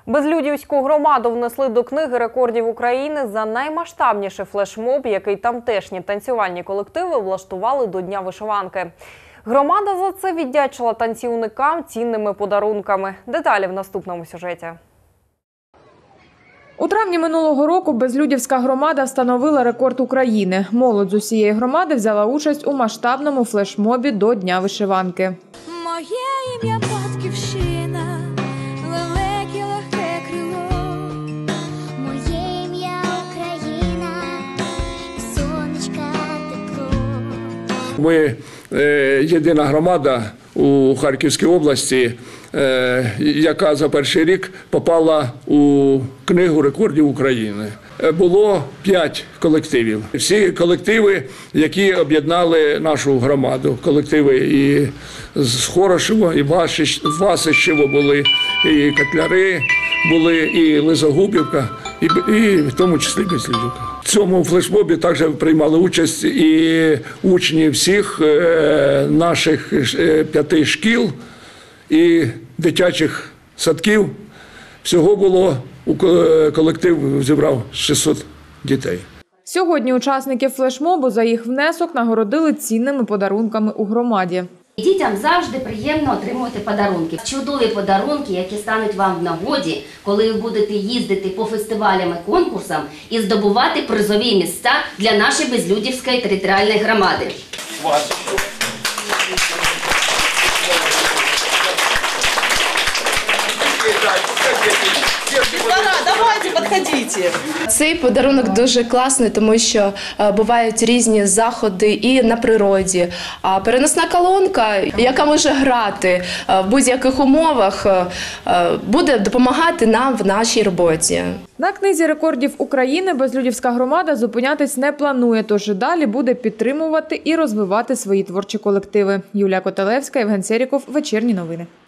Безлюдівську громаду внесли до книги рекордів України за наймасштабніший флешмоб, який тамтешні танцювальні колективи влаштували до Дня вишиванки. Громада за це віддячила танцівникам цінними подарунками. Деталі в наступному сюжеті. У травні минулого року Безлюдівська громада встановила рекорд України. Молодь з усієї громади взяла участь у масштабному флешмобі до Дня вишиванки. Моє ім'я Батьківщина, лелеки легке крило. Моє ім'я Україна, і сонечка тепло. Ми єдина громада у Харківській області, яка за перший рік попала у книгу рекордів України. Було 5 колективів. Всі колективи, які об'єднали нашу громаду. Колективи і з Хорошева, і Васищево були, і Котляри були, і Лизогубівка, і в тому числі Безлюдівка. В цьому флешмобі також приймали участь і учні всіх наших 5 шкіл і дитячих садків. Всього було, колектив зібрав 600 дітей. Сьогодні учасників флешмобу за їх внесок нагородили цінними подарунками у громаді. Дітям завжди приємно отримувати подарунки. Чудові подарунки, які стануть вам в нагоді, коли ви будете їздити по фестивалям і конкурсам і здобувати призові місця для нашої Безлюдівської територіальної громади. Давайте, підходіть. Цей подарунок дуже класний, тому що бувають різні заходи і на природі. А переносна колонка, яка може грати в будь-яких умовах, буде допомагати нам в нашій роботі. На книзі рекордів України Безлюдівська громада зупинятись не планує, тож і далі буде підтримувати і розвивати свої творчі колективи. Юлія Котелевська, Євген Серіков, Вечірні новини.